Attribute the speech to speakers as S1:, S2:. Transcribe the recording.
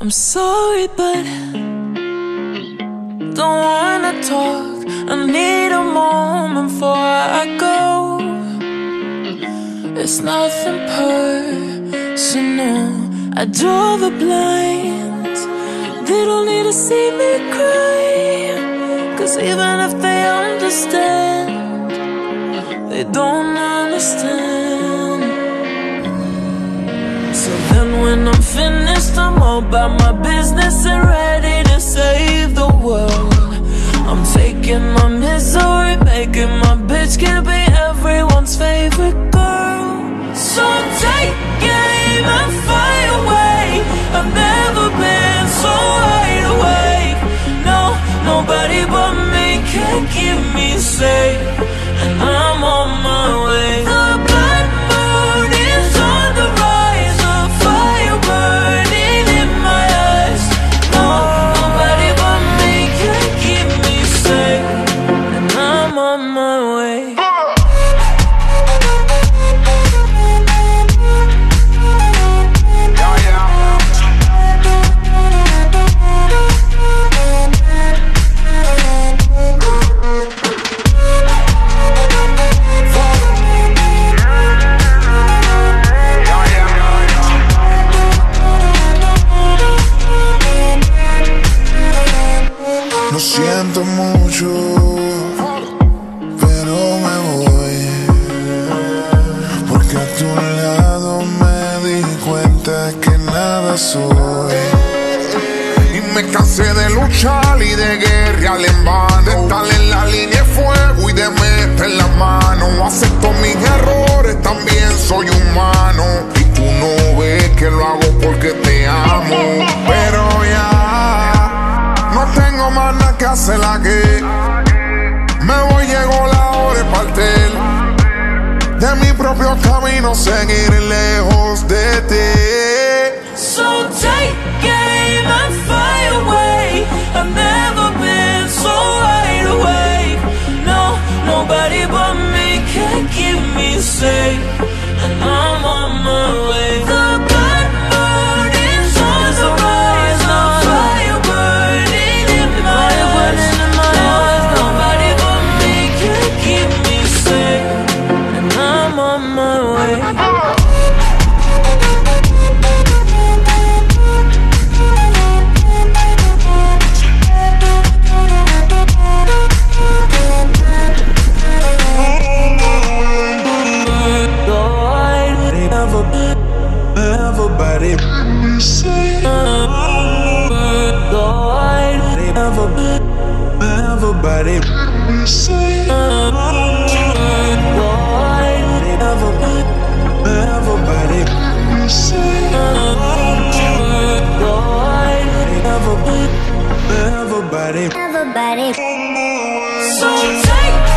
S1: I'm sorry, but don't wanna talk. I need a moment before I go. It's nothing personal. I draw the blinds. They don't need to see me cry, 'cause even if they understand, they don't understand. So then when I'm finished, I'm all about my business and ready to save the world. I'm taking my misery, making my bitch can be everyone's favorite girl. So take aim and fight away. I've never been so wide awake. No, nobody but me can keep me safe, and I'm on my way. The blood moon is on the rise, a fire burning in my eyes. No, nobody but me can keep me safe, and I'm on my way.
S2: Lo siento mucho, pero me voy, porque a tu lado me di cuenta que nada soy. Y me cansé de luchar y de guerrear en vano, de estar en la línea de fuego y de meter la mano. Acepto mis errores, también soy humano, y tú no ves que lo hago porque te amo. Pero ya no tengo más nada que hacer aquí. Me voy, llegó la hora de partir de mi propio camino, seguir lejos de ti.
S1: So take aim and fire away. I've never been so wide awake. No, nobody but me can keep me safe, and I'm on my way. The blood moon is on the rise, a fire burning in my eyes. Nobody but me can keep me safe, and I'm on my way.
S2: Everybody say everybody say everybody say everybody.
S1: So take